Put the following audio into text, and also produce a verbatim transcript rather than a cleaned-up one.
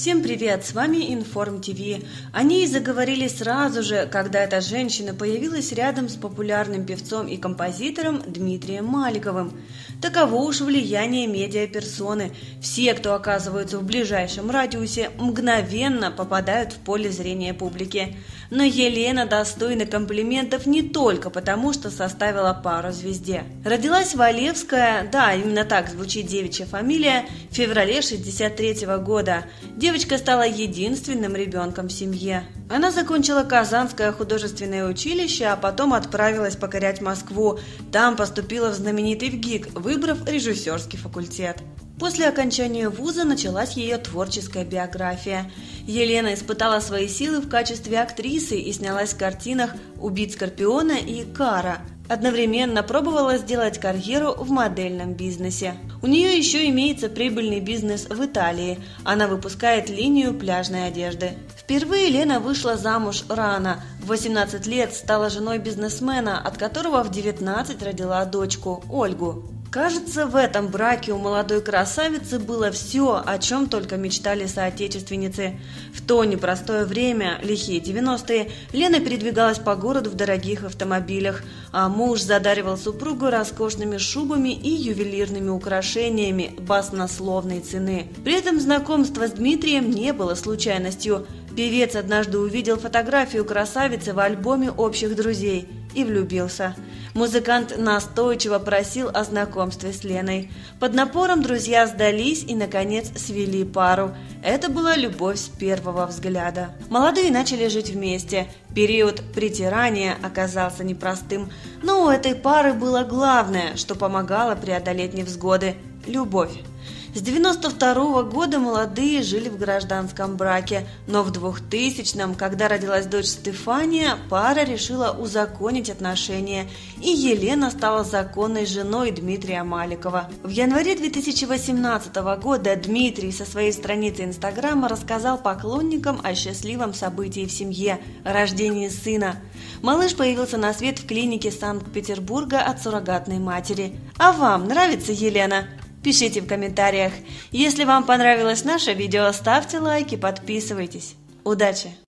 Всем привет, с вами Информ ТВ. О ней заговорили сразу же, когда эта женщина появилась рядом с популярным певцом и композитором Дмитрием Маликовым. Таково уж влияние медиаперсоны. Все, кто оказываются в ближайшем радиусе, мгновенно попадают в поле зрения публики. Но Елена достойна комплиментов не только потому, что составила пару звезде. Родилась Валевская, да, именно так звучит девичья фамилия, в феврале шестьдесят третьего года. Девочка стала единственным ребенком в семье. Она закончила Казанское художественное училище, а потом отправилась покорять Москву. Там поступила в знаменитый ВГИК, выбрав режиссерский факультет. После окончания вуза началась ее творческая биография. Елена испытала свои силы в качестве актрисы и снялась в картинах «Убить Скорпиона» и «Кара». Одновременно пробовала сделать карьеру в модельном бизнесе. У нее еще имеется прибыльный бизнес в Италии. Она выпускает линию пляжной одежды. Впервые Лена вышла замуж рано. В восемнадцать лет стала женой бизнесмена, от которого в девятнадцать родила дочку Ольгу. Кажется, в этом браке у молодой красавицы было все, о чем только мечтали соотечественницы. В то непростое время, лихие девяностые, Лена передвигалась по городу в дорогих автомобилях, а муж задаривал супругу роскошными шубами и ювелирными украшениями баснословной цены. При этом знакомство с Дмитрием не было случайностью. Певец однажды увидел фотографию красавицы в альбоме общих друзей и влюбился. Музыкант настойчиво просил о знакомстве с Леной. Под напором друзья сдались и, наконец, свели пару. Это была любовь с первого взгляда. Молодые начали жить вместе. Период притирания оказался непростым, но у этой пары было главное, что помогало преодолеть невзгоды – любовь. С девяносто второго года молодые жили в гражданском браке, но в двухтысячном, когда родилась дочь Стефания, пара решила узаконить отношения, и Елена стала законной женой Дмитрия Маликова. В январе две тысячи восемнадцатого года Дмитрий со своей страницы Инстаграма рассказал поклонникам о счастливом событии в семье – рождении сына. Малыш появился на свет в клинике Санкт-Петербурга от суррогатной матери. А вам нравится Елена? Пишите в комментариях. Если вам понравилось наше видео, ставьте лайки, подписывайтесь. Удачи!